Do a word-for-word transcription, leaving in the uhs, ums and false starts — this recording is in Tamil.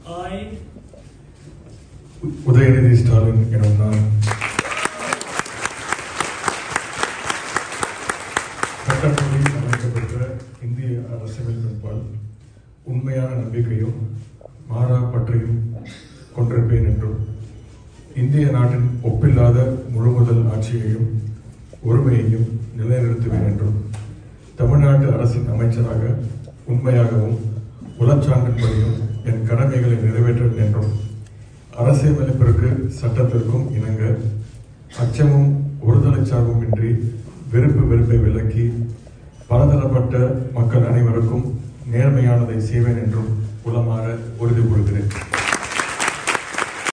I, உதயநிதி ஸ்டாலின் எனும் நான் சட்டப்படி அமைக்கப்பட்ட இந்திய அரசியலமைப்பால் உண்மையான நம்பிக்கையும் மாறா பற்றையும் கொண்டிருப்பேன் என்றும் இந்திய நாட்டின் ஒப்பில்லாத முழுமுதல் ஆட்சியையும் ஒருமையையும் நிலைநிறுத்துவேன் என்றும் தமிழ்நாட்டு அரசின் அமைச்சராக உண்மையாகவும் உளச்சான்றின்படியும் என் கடமைகளை நிறைவேற்றுவேன் என்றும் அரசியலமைப்பிற்கு சட்டத்திற்கும் இணங்க அச்சமும் ஒருதலை சார்பும் இன்றி வெறுப்பு வெறுப்பை விலக்கி பலதரப்பட்ட மக்கள் அனைவருக்கும் நேர்மையானதை செய்வேன் என்றும் உளமாற உறுதி கூறுகிறேன்.